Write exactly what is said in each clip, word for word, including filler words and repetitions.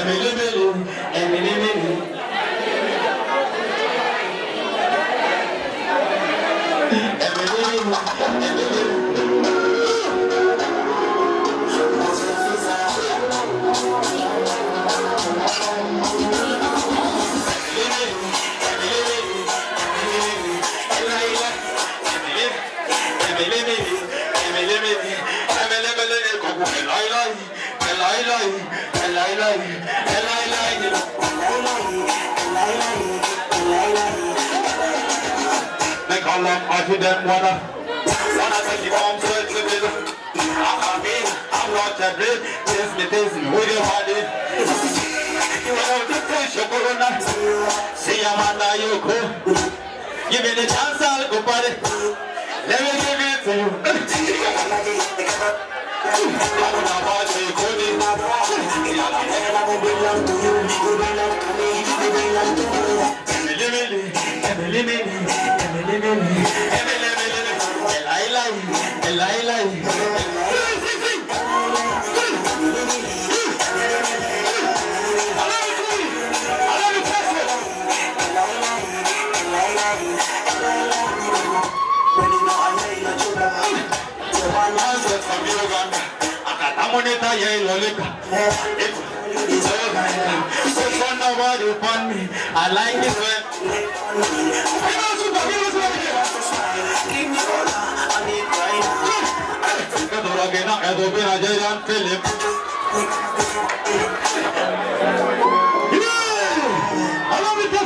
I didn't wanna wanna take you home to the middle. I'm in, I'm not a bit. This me this with your body. You know the push your corona. See I'm under you cool. Give me the chance, I'll go party. Let me give it to you. I'm gonna watch you cool. I like this one. I love it.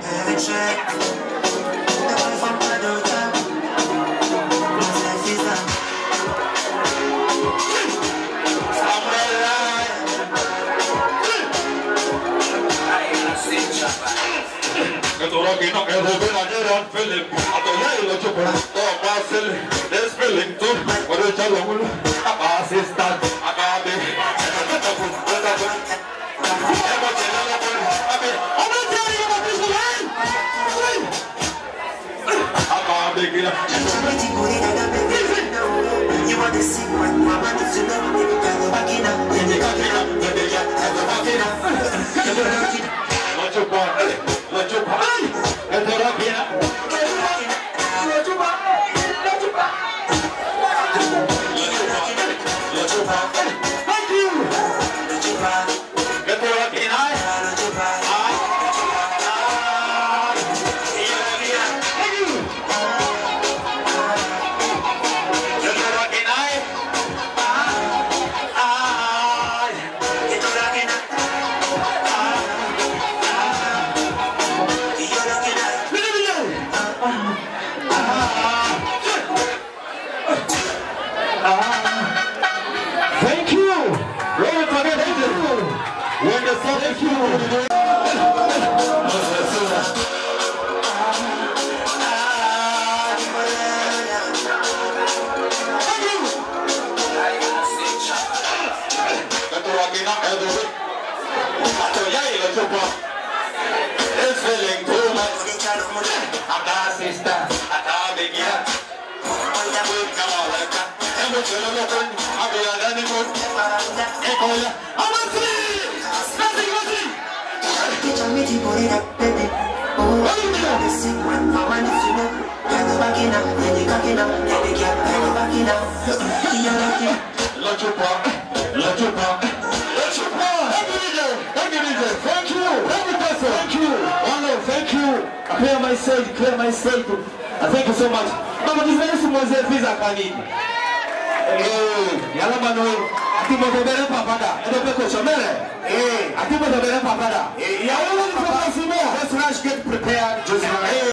There's feeling too. What do you tell them? I assistant. I got it. You want to see what my man is to know. Let your part. Let your part. Let your part. Let your part. Let your part. Thank you. Let your part. Let your part. Let your part. Thank you. Thank you. When the song is you. It's feeling too much. I'm not sister. I can't begin. Thank you. Clear my stage, clear my stage. Thank you so much. Mama, this is Mozey Fizza Kani. Eh, yala manoi. Ati mo tebele papada. Edo pe ko chomele. Eh, ati mo tebele papada. Eh, yala mo tebele papada. Let's rush, get prepared. Just